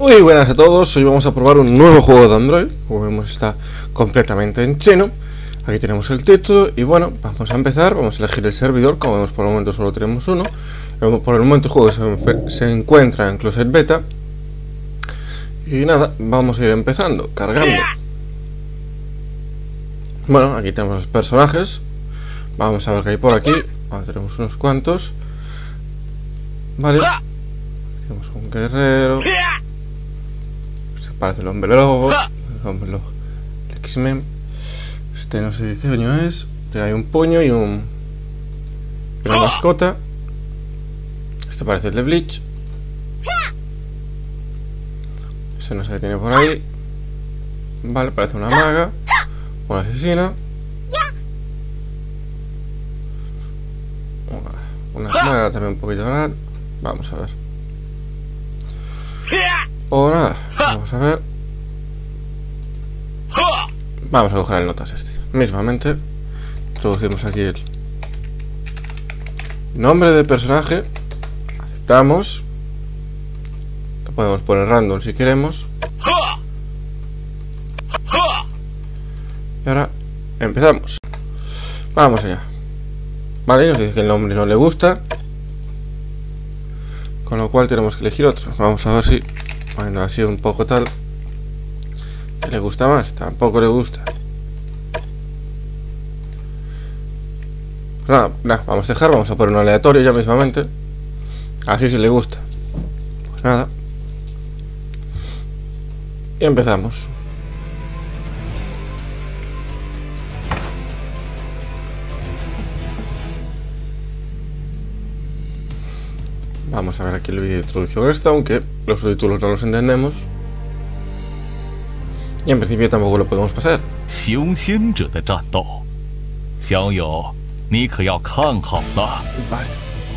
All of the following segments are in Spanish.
Muy buenas a todos, hoy vamos a probar un nuevo juego de Android. Como vemos está completamente en chino. Aquí tenemos el título y bueno, vamos a empezar, vamos a elegir el servidor. Como vemos por el momento solo tenemos uno. Por el momento el juego se encuentra en Closed Beta. Y nada, vamos a ir empezando, cargando. Bueno, aquí tenemos los personajes. Vamos a ver qué hay por aquí. Tenemos unos cuantos. Vale. Tenemos un guerrero. Parece el hombre lobo, el X-Men. Este no sé qué coño es. Hay un puño y una mascota. Este parece el de Bleach. Ese no sé qué tiene por ahí. Vale, parece una maga. Una asesina. Una maga también un poquito grande. Vamos a ver. Ahora, vamos a ver. Vamos a coger el notas este. Mismamente, introducimos aquí el nombre de personaje. Aceptamos. Lo podemos poner random si queremos. Y ahora empezamos. Vamos allá. Vale, nos dice que el nombre no le gusta, con lo cual tenemos que elegir otro. Vamos a ver si... Bueno, ha sido un poco tal. ¿Qué le gusta más? Tampoco le gusta. Pues nada, vamos a dejar. Vamos a poner un aleatorio ya mismamente. Así si le gusta. Pues nada. Y empezamos. Vamos a ver aquí el vídeo de introducción esta, aunque los subtítulos no los entendemos. Y en principio tampoco lo podemos pasar. Vale.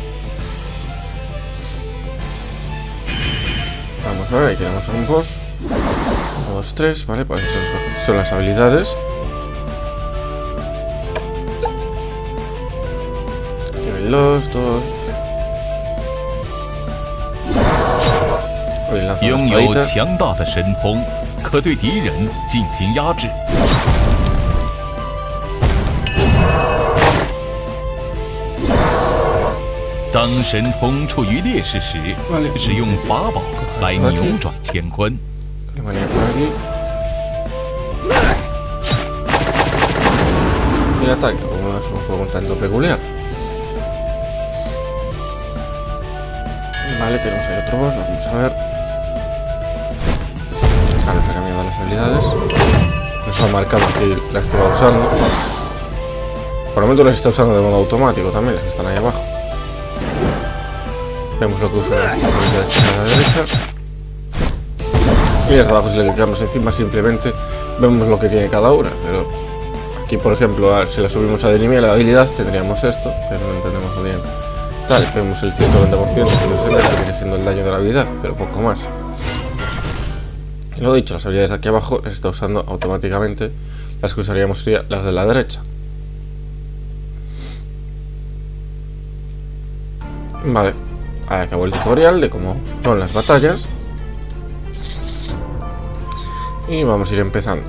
Vamos a ver, ahí tenemos un boss. 1, 2, 3, vale, pues son las habilidades. Nivel 2, 2. 拥有强大的神通，可对敌人进行压制。当神通处于劣势时，使用法宝来扭转乾坤。 El ataque, como es un juego un tanto peculiar. Vale, tenemos ahí otro boss, vamos a ver. Nos ha cambiado las habilidades. Nos ha marcado aquí las que va usando. Por el momento las está usando de modo automático también, las que están ahí abajo. Vemos lo que usa la derecha a la derecha. Y las de abajo, si le clicamos encima, simplemente vemos lo que tiene cada una. Pero aquí, por ejemplo, si la subimos a delimir la habilidad, tendríamos esto, pero no entendemos muy bien. Tal, vemos el 190% que viene siendo el daño de la habilidad, pero poco más. Y lo dicho, las habilidades de aquí abajo las está usando automáticamente. Las que usaríamos serían las de la derecha. Vale, ahí acabó el tutorial de cómo son las batallas. Y vamos a ir empezando.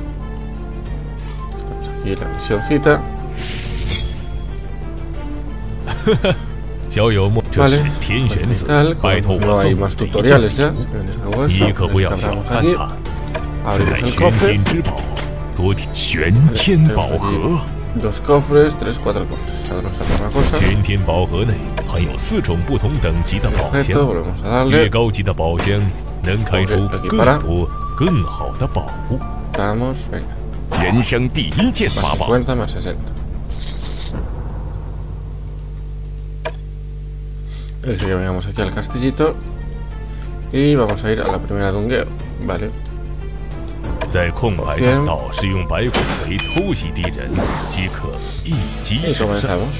Tenemos aquí la misioncita. Vale, tal, no hay más tutoriales ya. Abrimos aquí. Abrimos el cofre. Dos cofres, 3, 4 cofres. Ahora nos saca una cosa. Objeto, volvemos a darle. Aquí para. Vamos, venga. Más 50, más 60. Así que vengamos aquí al castillito. Y vamos a ir a la primera dungueo. Vale. Y comenzamos.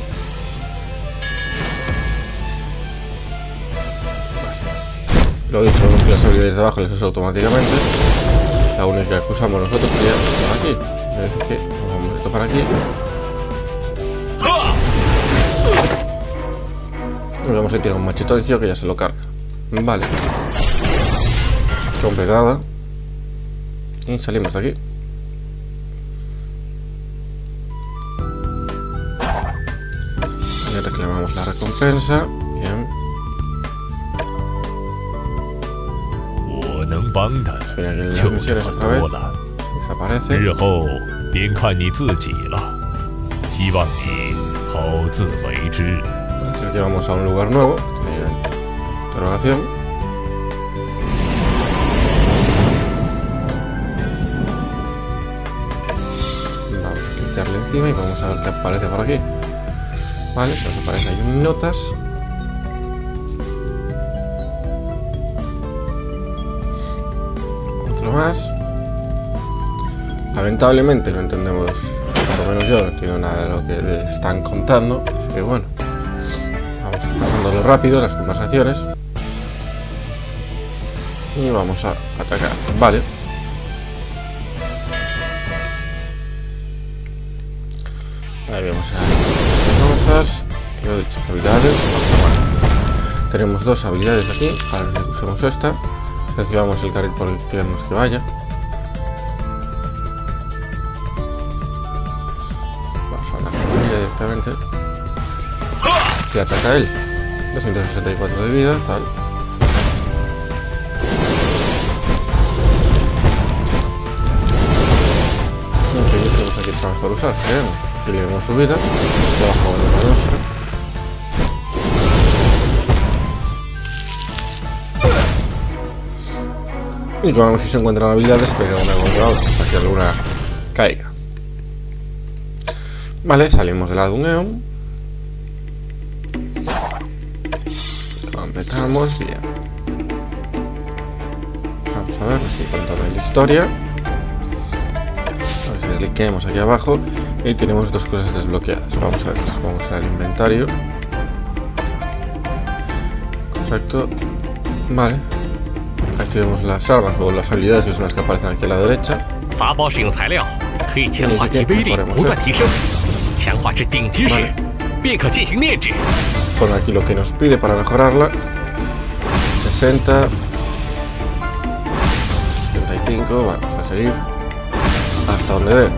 Lo dicho, vemos que las habilidades de abajo las usa automáticamente. La única que usamos nosotros sería por aquí. Es decir, que vamos esto para aquí. Y vamos a tirar un machetoncillo que ya se lo carga. Vale. completada. Y salimos de aquí. Y reclamamos la recompensa. Bien. Espera, aquí las misiones otra vez. Desaparece. Así que vamos a un lugar nuevo. Interrogación. Vamos a clicarle encima y vamos a ver qué aparece por aquí. Vale, se nos aparece ahí notas. Otro más. Lamentablemente no entendemos, por lo menos yo no entiendo nada de lo que le están contando. Así que bueno, vamos pasándolo rápido las conversaciones. Y vamos a atacar. Vale. Ahí vemos a las notas. Yo he dicho habilidades. Tenemos dos habilidades aquí. Para que usemos esta. Seleccionamos el carril por el que queremos que vaya. Vamos a hablar con ella directamente. Si ataca él. 264 de vida, tal. Tenemos aquí estamos para usar, queremos. Aquí le damos su vida. Debajo de la nuestra. Y como vemos si se encuentran habilidades, pega una contra otra hasta que alguna caiga. Vale, salimos de la Dungeon. Completamos, bien. Vamos a ver si cuéntame la historia. A ver si cliquemos aquí abajo y tenemos dos cosas desbloqueadas. Vamos a ver, vamos al inventario. Correcto. Vale. Activemos las armas o las habilidades, que son las que aparecen aquí a la derecha. Pon aquí lo que nos pide para mejorarla. 60, 75, vamos a seguir hasta donde dé.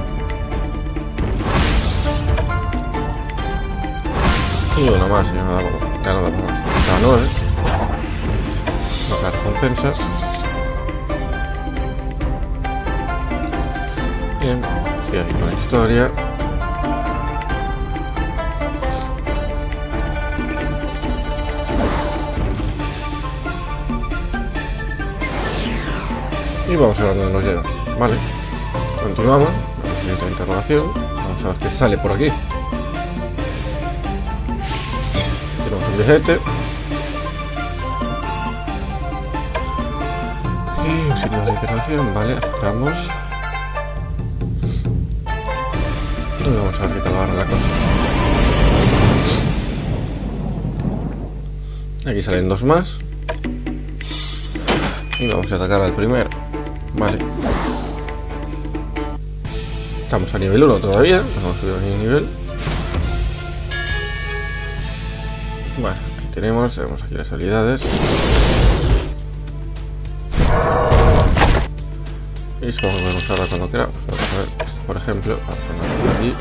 Y uno más, ya no da más. Hasta 9. La recompensa. Bien, sigue aquí con la historia. Y vamos a ver dónde nos llega. Vale, continuamos. Siguiente interrogación. Vamos a ver qué sale por aquí. Tenemos un billete. Y un signo de interrogación. Vale, aceptamos. Y vamos a ver qué tal va la cosa. Aquí salen dos más. Y vamos a atacar al primero. Vale. Estamos a nivel 1 todavía. No hemos subido ni nivel. Bueno, ahí tenemos aquí las habilidades. Y eso podemos usarla cuando queramos. Vamos a ver, esto, por ejemplo, vamos a ponerlo por aquí.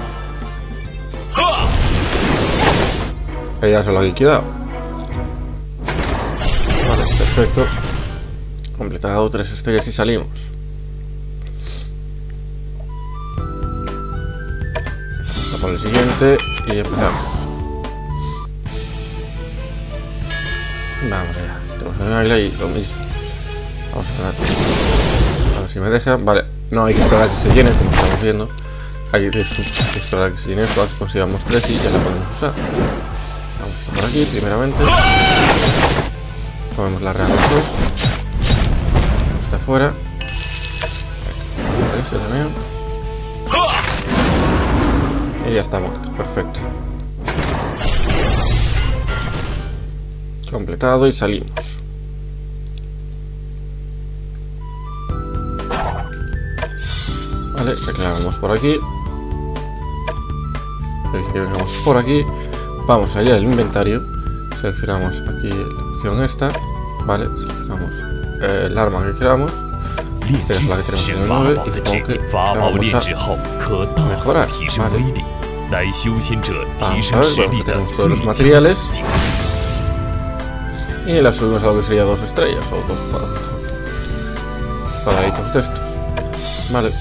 Ella solo ha quedado. Vale, perfecto. Completado 3 estrellas y salimos. Vamos a por el siguiente y empezamos. Vamos allá. Tenemos un águila y lo mismo. Vamos a ver si me deja. Vale, no hay que esperar a que se llene, como estamos viendo. Hay que esperar a que se llene esto, a que consigamos 3 y ya la podemos usar. Vamos por aquí, primeramente. Comemos la real los dos. Está afuera. Este también. Y ya está muerto, perfecto. Completado y salimos. Vale, reclamamos por aquí. Dice que vengamos por aquí. Vamos allá al inventario. Seleccionamos aquí la opción esta. Vale, seleccionamos el arma que queramos. Esta es la que tenemos en el 9 y supongo que la vamos a mejorar. Vale. Vamos a ver, bueno, tenemos todos los materiales. Y la subimos a lo que sería 2 estrellas o 2 cuadraditos de estos. Vale.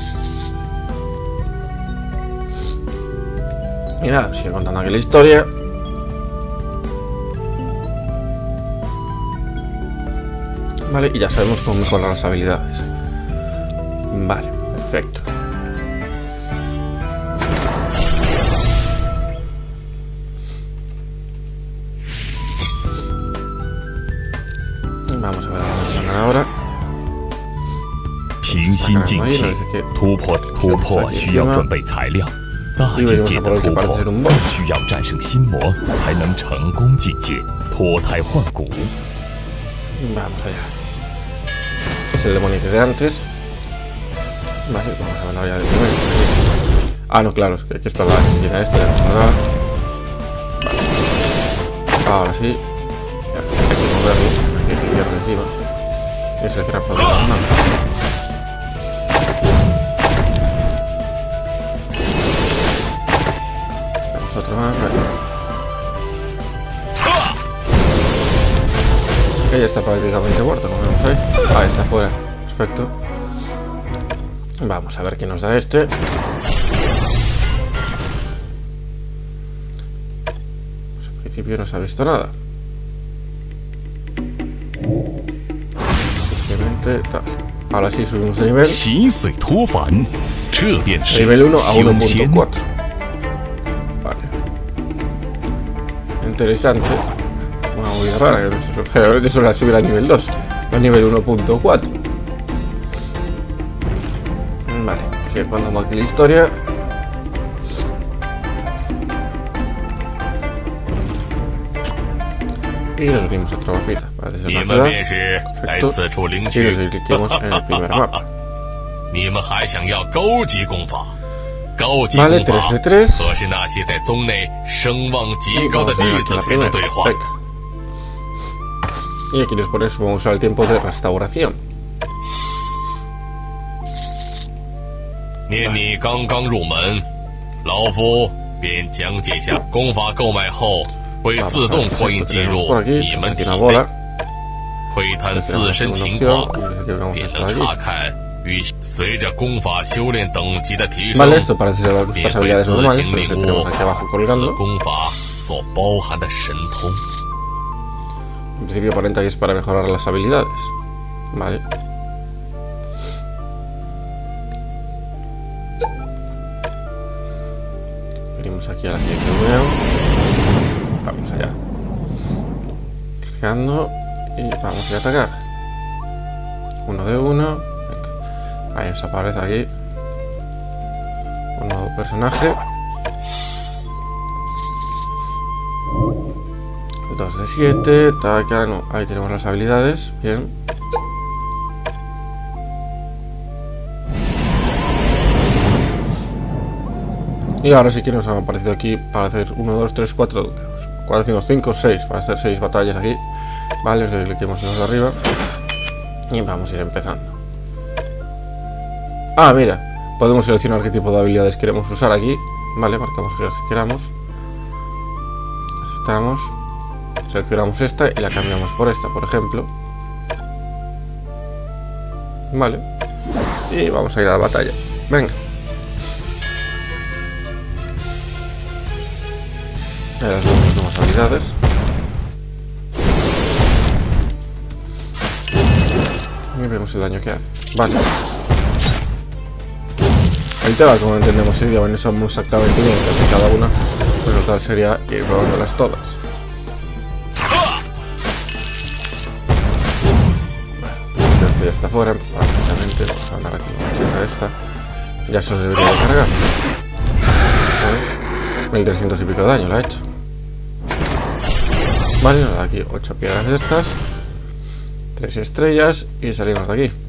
Y nada, sigue contando aquí la historia. Vale, y ya sabemos cómo mejorar las habilidades. Vale, perfecto. Vamos a ver ahora. 平心静气，突破需要准备材料。大境界的突破，需要战胜心魔，才能成功进阶，脱胎换骨。 Vamos allá. Es el demonio de antes. Vale, vamos a ver ya de primero. Ah, no, claro, es que hay que esperar a que se llegue a este. Vale. Ahora sí. Ya, hay que moverlo. Hay que pillarlo encima. Eso es que era por la mano. Vamos otra más. Vale. Ella está prácticamente muerta, como vemos ahí. Ah, está fuera. Perfecto. Vamos a ver qué nos da este. Pues al principio no se ha visto nada. Simplemente tal. Ahora sí subimos de nivel. Nivel 1 a 1.4. Vale. Interesante. Una movida rara, que generalmente suele subir a nivel 2, a nivel 1.4. Vale, sigue contando aquí la historia. Y nos unimos a otra mapita. Parece ser la ciudad. Perfecto. Y nos dirigimos en el primer mapa. Vale, 3 de 3. Y vamos a ver aquí la primera. Venga. Y aquí nos pone, vamos a usar el tiempo de restauración. Vale. Vamos a ver esto, tenemos por aquí una bola. Vale, esto parece ser nuestras habilidades normales, son las que tenemos aquí abajo colgando. En principio aparenta que es para mejorar las habilidades. Vale. Venimos aquí a la siguiente reunión. Vamos allá. Cargando. Y vamos a atacar. Uno de uno. Venga. Ahí nos aparece aquí un nuevo personaje. 2 de 7, ataca, no, ahí tenemos las habilidades, bien. Y ahora sí que nos han aparecido aquí para hacer 1, 2, 3, 4, 4, 5, 6, para hacer 6 batallas aquí. Vale, os cliquemos de arriba. Y vamos a ir empezando. Ah, mira, podemos seleccionar qué tipo de habilidades queremos usar aquí. Vale, marcamos que las que queramos. Aceptamos. Seleccionamos esta y la cambiamos por esta, por ejemplo. Vale. Y vamos a ir a la batalla. Venga. Ahora las nuevas habilidades. Y vemos el daño que hace. Vale. El tema, como entendemos, sería, bueno, eso exactamente bien, que cada una, pues lo tal sería ir probándolas todas. Ya está fuera, prácticamente. Vamos a andar aquí con esta. Ya se debería de cargar. ¿Sabes? 1300 y pico de daño la ha hecho. Vale, nos da aquí 8 piedras de estas. 3 estrellas y salimos de aquí.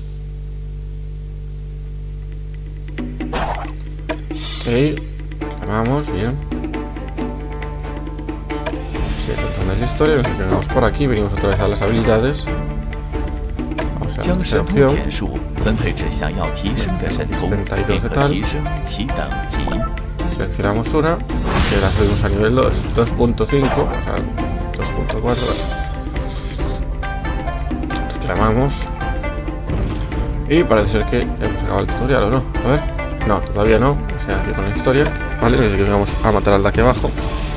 Ok, vamos, bien. Sigue contando la historia, nos quedamos por aquí, venimos otra vez a las habilidades. vamos a 将 la 神通 opción. 点数分配至想要提升的神通， 72 并 de 可 tal. 提升其等级。 Seleccionamos una, que la subimos a nivel 2, 2.5, o sea, 2.4. Reclamamos. Y parece ser que hemos acabado el tutorial, ¿o no? A ver. No, todavía no. O sea, aquí con la historia. Vale, desde que vamos a matar al de aquí abajo.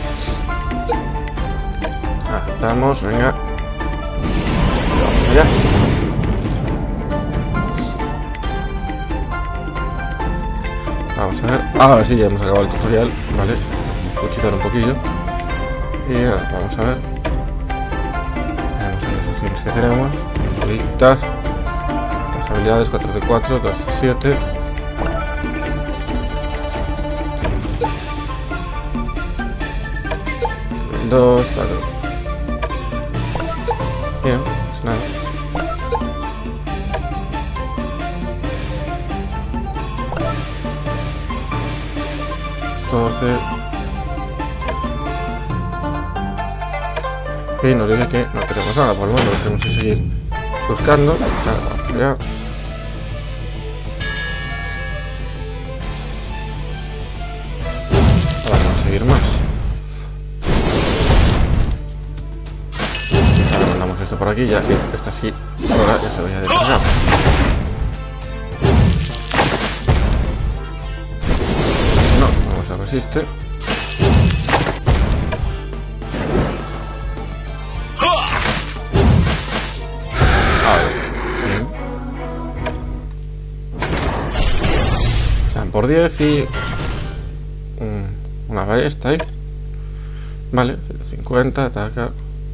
Aceptamos, venga. Vamos allá. Vamos a ver. Ahora sí, ya hemos acabado el tutorial. Vale. Vamos a cuchicar un poquillo. Y nada, vamos a ver. Vamos a ver las opciones que tenemos. Ahorita. Las habilidades 4x4, 2x7. Dos, vale. Bien, pues nada. Entonces, y nos dice que no tenemos nada por el momento, tenemos que seguir buscando. Nada, ya. Ahora vamos a seguir más. Ahora mandamos esto por aquí, ya que esta sí, ahora ya se vaya a descargar. Resiste. Bien. Sean por 10 y una ballesta ahí. Vale, 150, ataca.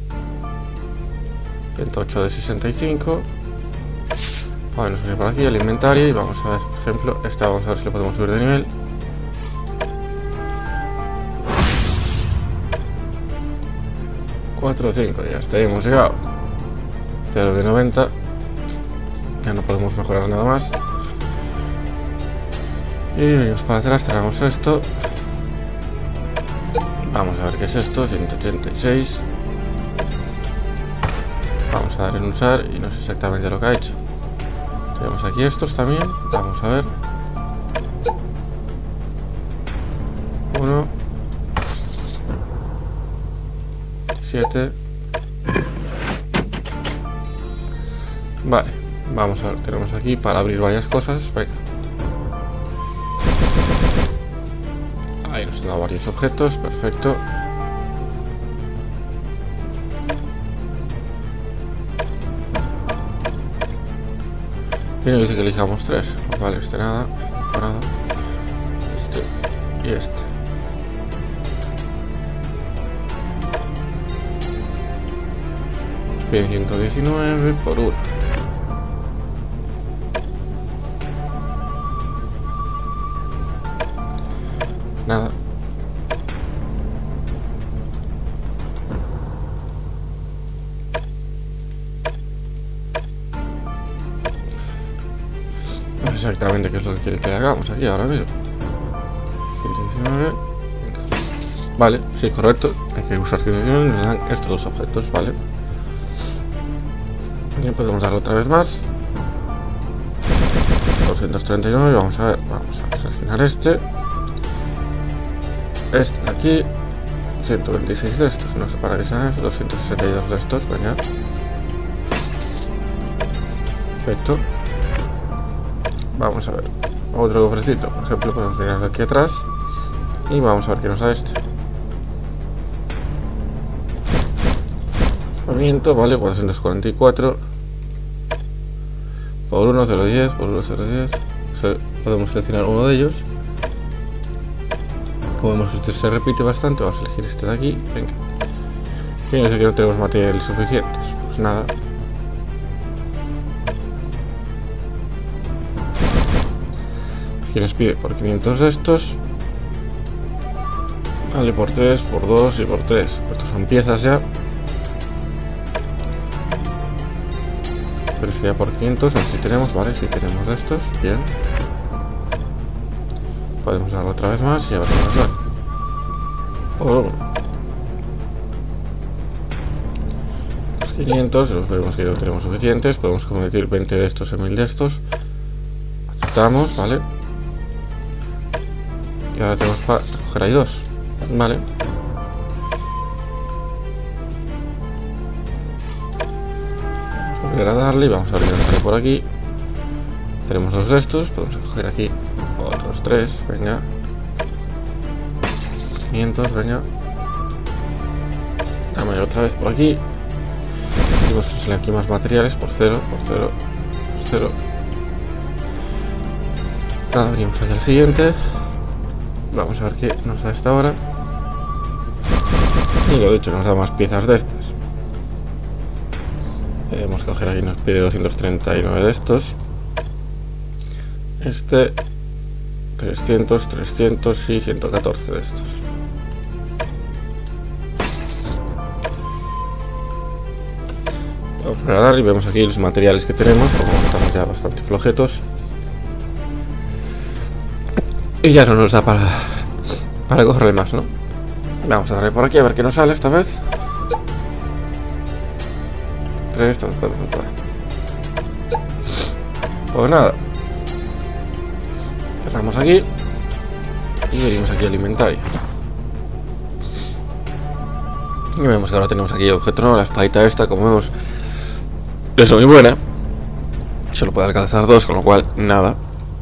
108 de 65. Bueno, subir por aquí el inventario y vamos a ver, por ejemplo, esta vamos a ver si lo podemos subir de nivel. 4 o 5, ya está, hemos llegado. 0 de 90. Ya no podemos mejorar nada más. Y venimos para atrás, cerramos esto. Vamos a ver qué es esto, 186. Vamos a dar en usar y no sé exactamente lo que ha hecho. Tenemos aquí estos también, vamos a ver. 1 7. Vale, vamos a ver, tenemos aquí para abrir varias cosas. Venga. Ahí nos han dado varios objetos, perfecto. Y nos dice que elijamos 3. Vale, este nada, nada. Este y este. Bien, 119 por 1. Nada. No sé exactamente qué es lo que quiere que hagamos aquí ahora mismo. 119. Vale, sí, correcto. Hay que usar 119 y nos dan estos dos objetos, vale. Y podemos darle otra vez más. 239, vamos a ver, vamos a seleccionar este de aquí, 126 de estos, no sé para qué sean esos, 262 de estos, venga. Perfecto. Vamos a ver, otro cofrecito, por ejemplo, podemos mirar aquí atrás y vamos a ver qué nos da este. Movimiento, vale, 444. Por 1, 010, por 1, 010. Podemos seleccionar uno de ellos. Como vemos, este se repite bastante. Vamos a elegir este de aquí. Venga. Y no sé que no tenemos materiales suficientes. Pues nada. Aquí nos pide por 500 de estos. Vale, por 3, por 2 y por 3. Estos son piezas ya. Pero sería por 500, así tenemos, vale, si tenemos de estos, bien. Podemos darlo otra vez más y a ver qué nos da. Por 1. 500, vemos que no tenemos suficientes. Podemos convertir 20 de estos en 1000 de estos. Aceptamos, vale. Y ahora tenemos para coger ahí 2. Vale. Vamos a volver a darle y vamos a ver qué nos sale por aquí. Tenemos 2 de estos. Podemos coger aquí otros 3. Venga. 500, venga. Dame otra vez por aquí. Vemos que salen aquí más materiales por 0, por 0, por 0. Nada, venimos aquí al siguiente. Vamos a ver qué nos da esta hora. Y lo dicho, nos da más piezas de estas. Vamos a coger aquí, nos pide 239 de estos. 300, 300 y 114 de estos. Vamos a dar y vemos aquí los materiales que tenemos, como estamos ya bastante flojetos. Y ya no nos da para cogerle más, ¿no? Vamos a darle por aquí a ver qué nos sale esta vez. 3, Pues nada. Cerramos aquí. Y venimos aquí al inventario. Y vemos que ahora tenemos aquí objeto nuevo, la espadita esta, como vemos, es muy buena. Solo puede alcanzar 2, con lo cual nada.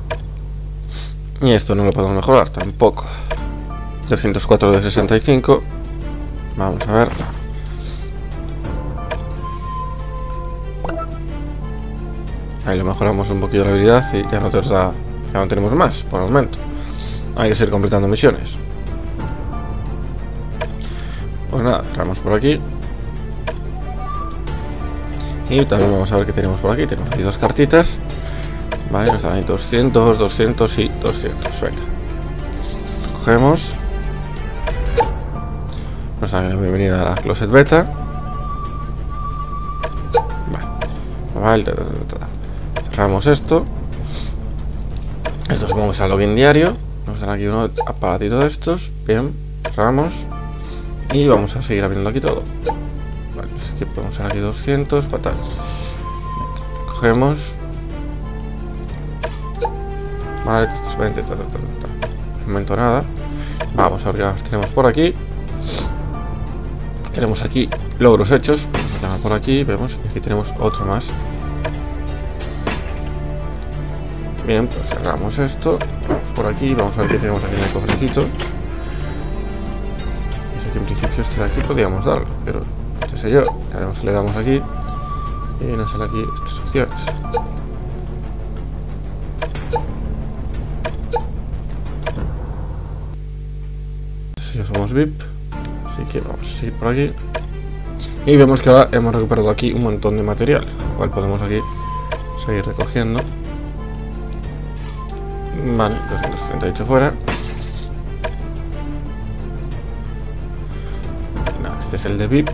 Y esto no lo podemos mejorar tampoco. 204 de 65. Vamos a ver. Ahí lo mejoramos un poquito la habilidad y ya no te da, ya no tenemos más por el momento. Hay que seguir completando misiones. Pues nada, cerramos por aquí. Y también vamos a ver qué tenemos por aquí. Tenemos aquí 2 cartitas. Vale, nos dan ahí 200, 200 y 200. Venga. Cogemos. Nos dan la bienvenida a la Closet Beta. Vale. Cerramos esto. Esto supongo que es el login diario. Nos dan aquí un aparatito de estos. Bien, cerramos. Y vamos a seguir abriendo aquí todo. Vale, así que podemos hacer aquí 200, fatal. Cogemos. Vale, 320, De momento nada. Vamos a ver qué más tenemos por aquí. Tenemos aquí logros hechos. Vamos a por aquí, vemos. Y aquí tenemos otro más. Bien, pues cerramos esto. Vamos por aquí, vamos a ver qué tenemos aquí en el cofrecito. Dice que en principio este de aquí podríamos darlo, pero qué sé yo. Le damos aquí y nos sale aquí estas opciones. Ya somos VIP, así que vamos a seguir por aquí. Y vemos que ahora hemos recuperado aquí un montón de materiales, con lo cual podemos aquí seguir recogiendo. Vale, 238 fuera. No, este es el de VIP.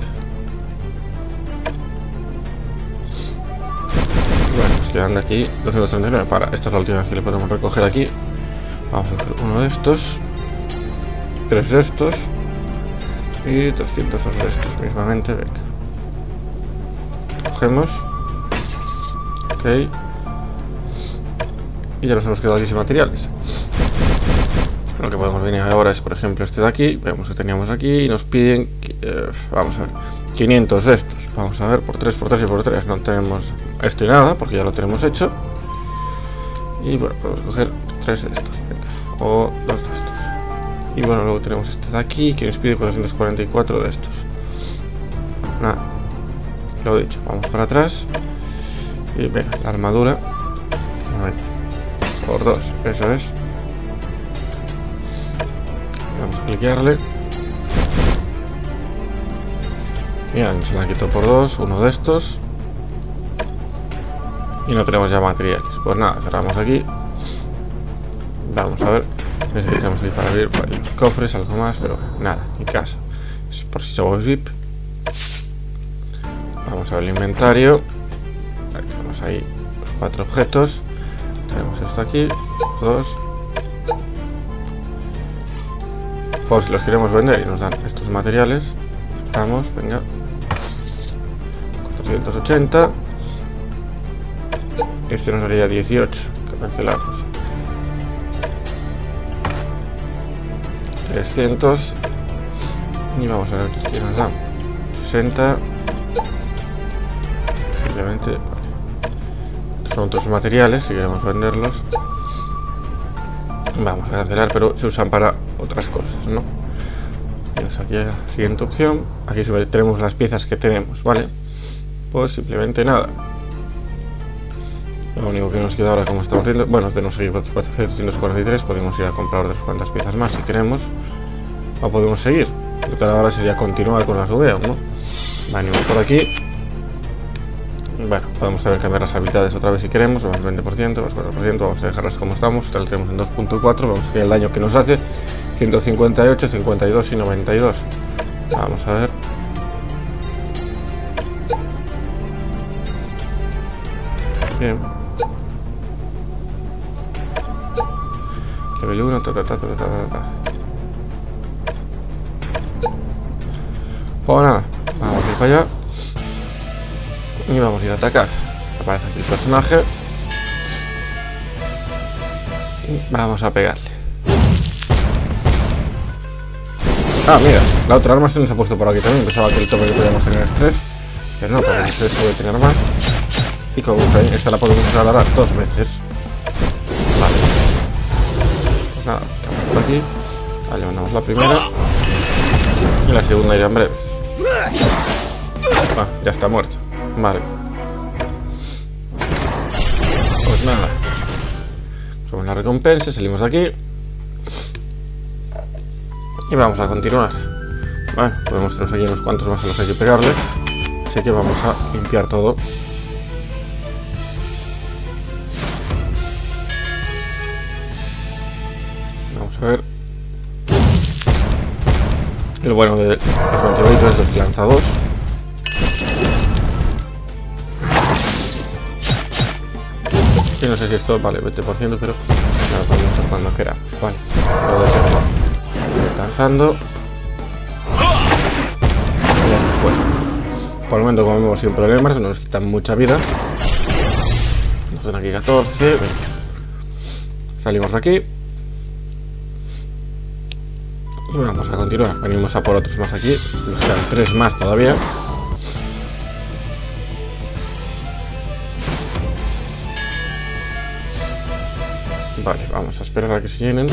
Bueno, nos quedan de aquí 239. Para, esta es la última vez que le podemos recoger aquí. Vamos a coger uno de estos, 3 de estos y 202 de estos mismamente. Venga. Cogemos. Ok. Y ya nos hemos quedado aquí sin materiales. Lo que podemos venir ahora es, por ejemplo, este de aquí. Vemos que teníamos aquí y nos piden, vamos a ver, 500 de estos. Vamos a ver, por 3, por 3 y por 3. No tenemos esto y nada, porque ya lo tenemos hecho. Y bueno, podemos coger 3 de estos. Venga. O 2 de estos. Y bueno, luego tenemos este de aquí, que nos pide 444 de estos. Nada. Lo dicho, vamos para atrás. Y venga, la armadura. Por 2, eso es. Vamos a cliquearle. Mira, se la quito por 2, uno de estos. Y no tenemos ya materiales. Pues nada, cerramos aquí. Vamos a ver. Necesitamos ahí para abrir varios cofres, algo más, pero nada, ni caso. Es por si somos VIP. Vamos a ver el inventario. Ahí tenemos ahí los 4 objetos. Tenemos esto aquí, 2. Por si los queremos vender y nos dan estos materiales. Vamos, venga. 280. Este nos daría 18. Que cancelamos. 300. Y vamos a ver qué nos dan. 60. Simplemente. Estos son otros materiales. Si queremos venderlos. Vamos a cancelar, pero se usan para otras cosas, ¿no? Pues aquí la siguiente opción. Aquí tenemos las piezas que tenemos, ¿vale? Pues simplemente nada. Lo único que nos queda ahora, como estamos viendo, bueno, tenemos aquí 443. Podemos ir a comprar otras cuantas piezas más si queremos. O podemos seguir. Lo que ahora sería continuar con las UVEO, ¿no? Venimos por aquí. Bueno, podemos también cambiar las habilidades otra vez si queremos. Vamos 20%, más 4%. Vamos a dejarlas como estamos. Esta la tenemos en 2.4. Vamos a ver el daño que nos hace. 158, 52 y 92. Vamos a ver. Bien. Level 1, Pues nada, vamos a ir para allá. Y vamos a ir a atacar. Aparece aquí el personaje. Y vamos a pegarle. Ah, mira, la otra arma se nos ha puesto por aquí también. Pensaba que el tope que podíamos tener es 3. Pero no, porque el 3 puede tener más. Y como esta la podemos usar ahora 2 veces. Vale. Pues nada, estamos por aquí. Vale, mandamos la primera. Y la segunda irá en breves. Ah, ya está muerto. Vale. Pues nada. Con la recompensa salimos de aquí. Y vamos a continuar. Bueno, podemos tener aquí unos cuantos más a los que hay que pegarle. Así que vamos a limpiar todo. Vamos a ver. El bueno de los antibióticos es que lanza 2. Y no sé si esto vale 20%, pero lo podemos hacer cuando queramos. Vale, todo eso. Lanzando. Y ya está fuera. Por el momento, como vemos, sin problemas, no nos quitan mucha vida. Nos dan aquí 14. Venga. Salimos de aquí. Y vamos a continuar. Venimos a por otros más aquí. Nos quedan 3 más todavía. Vale, vamos a esperar a que se llenen.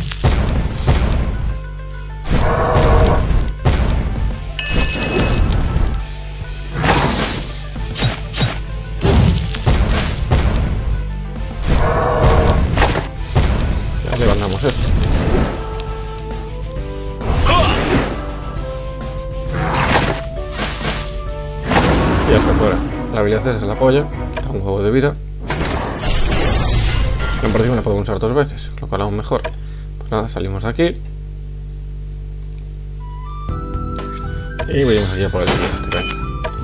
Ya levantamos esto. Y ya está fuera. La habilidad es la polla. Quita un juego de vida. En principio la podemos usar 2 veces, lo cual aún mejor. Pues nada, salimos de aquí. Y venimos aquí a por el siguiente. Venga.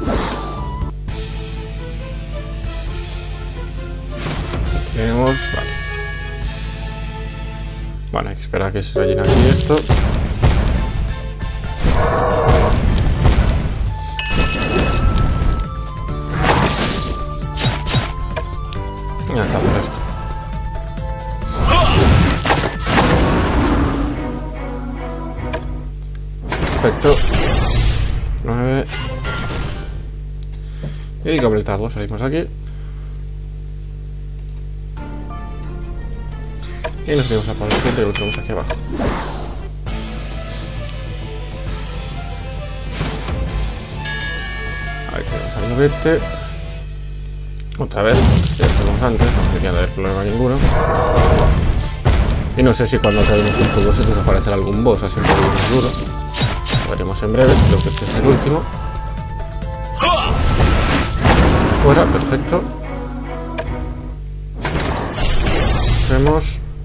Tenemos. Vale. Vale, hay que esperar a que se rellene aquí esto. Y acá por esto. Perfecto. 9. Y completado. Salimos aquí. Y nos vamos a poner el siguiente y lo tenemos aquí abajo. Ahí tenemos al novete. Otra vez, ya hacemos antes, no debería haber problema ninguno. Y no sé si cuando acabemos con todos estos aparecerá algún boss así un poco más duro. Lo veremos en breve, creo que este es el último. Fuera, perfecto. Vemos.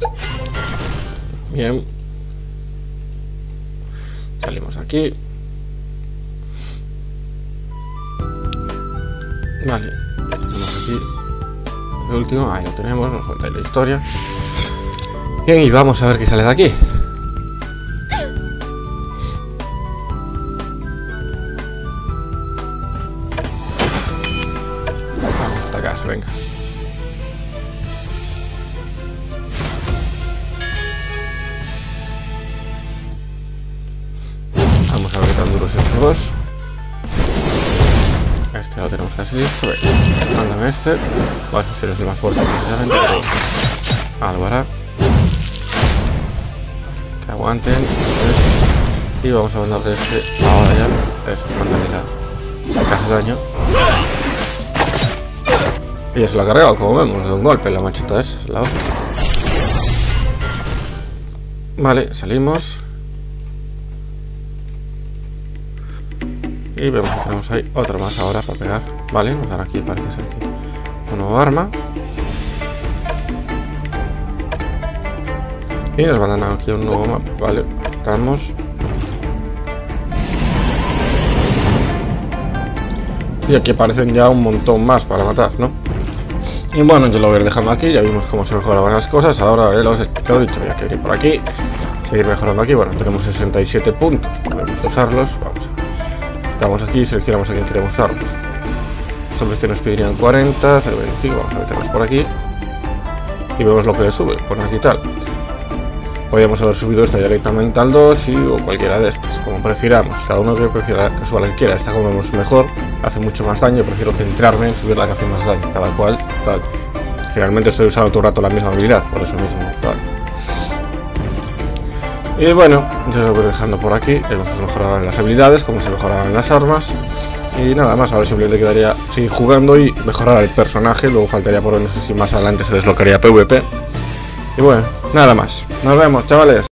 Bien. Salimos aquí. Vale. Tenemos aquí el último. Ahí lo tenemos. Nos falta la historia. Bien, y vamos a ver qué sale de aquí. Vamos a ver qué tan duros estos dos. Este lo tenemos casi listo. Mándame este. Bueno, si no es el más fuerte precisamente, pero Álvara. Que aguanten. Y vamos a mandarle este ahora ya. Eso, mándale la caja de daño. Y ya se lo ha cargado, como vemos, de un golpe. La macheta es la hostia. Vale, salimos. Y vemos que tenemos ahí otra más ahora para pegar. Vale, nos dan aquí, parece ser que un nuevo arma. Y nos mandan aquí un nuevo mapa. Vale, estamos. Y aquí aparecen ya un montón más para matar, ¿no? Y bueno, yo lo voy a ir dejando aquí. Ya vimos cómo se mejoraban las cosas. Ahora lo he dicho, voy a ir por aquí. Seguir mejorando aquí. Bueno, tenemos 67 puntos. Podemos usarlos. Vamos aquí y seleccionamos a quién queremos usarlos. Entonces este nos pedirían 40, 0,25. Vamos a meterlos por aquí. Y vemos lo que le sube. Poner aquí tal. Podríamos haber subido esta directamente al 2 o cualquiera de estas, como prefiramos. Cada uno que prefiera, que suba la que quiera. Esta como vemos mejor, hace mucho más daño. Prefiero centrarme en subir la que hace más daño. Cada cual, tal. Generalmente estoy usando todo el rato la misma habilidad, por eso mismo, tal. Y bueno, yo lo voy dejando por aquí. Hemos mejorado las habilidades, como se mejoraban las armas. Y nada más, ahora simplemente quedaría seguir jugando y mejorar el personaje. Luego faltaría por no sé si más adelante se desbloquearía PvP. Y bueno, nada más. Nos vemos, chavales.